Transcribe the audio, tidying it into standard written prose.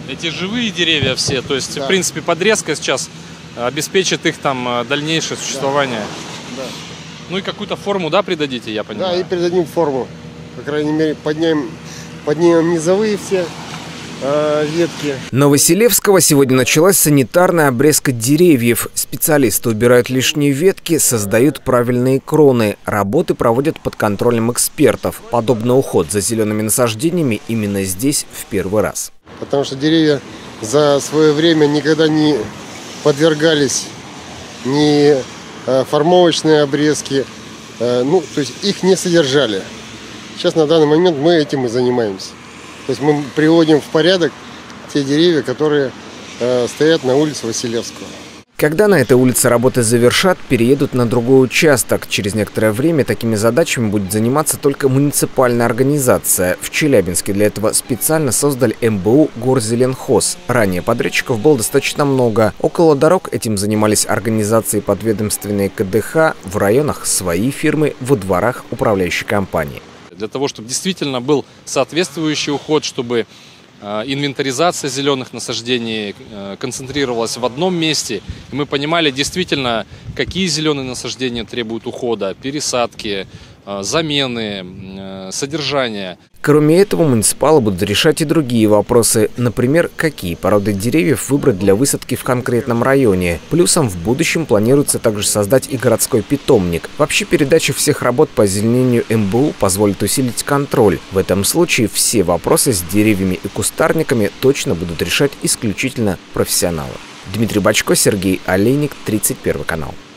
Эти живые деревья все, то есть, Да. в принципе, подрезка сейчас обеспечит их там дальнейшее существование. Да. Ну и какую-то форму, да, придадите, я понимаю? Да, и придадим форму. По крайней мере, поднимем низовые все ветки. Новоселевского сегодня началась санитарная обрезка деревьев. Специалисты убирают лишние ветки, создают правильные кроны. Работы проводят под контролем экспертов. Подобный уход за зелеными насаждениями именно здесь в первый раз. Потому что деревья за свое время никогда не подвергались ни формовочной обрезке, то есть их не содержали. Сейчас на данный момент мы этим и занимаемся. То есть мы приводим в порядок те деревья, которые стоят на улице Василевского. Когда на этой улице работы завершат, переедут на другой участок. Через некоторое время такими задачами будет заниматься только муниципальная организация. В Челябинске для этого специально создали МБУ «Горзеленхоз». Ранее подрядчиков было достаточно много. Около дорог этим занимались организации подведомственные КДХ, в районах свои фирмы, во дворах управляющей компании. Для того, чтобы действительно был соответствующий уход, чтобы инвентаризация зеленых насаждений концентрировалась в одном месте. И мы понимали действительно, какие зеленые насаждения требуют ухода, пересадки, замены, содержания. Кроме этого, муниципалы будут решать и другие вопросы. Например, какие породы деревьев выбрать для высадки в конкретном районе. Плюсом в будущем планируется также создать и городской питомник. Вообще, передача всех работ по озеленению МБУ позволит усилить контроль. В этом случае все вопросы с деревьями и кустарниками точно будут решать исключительно профессионалы. Дмитрий Бочко, Сергей Олейник, 31 канал.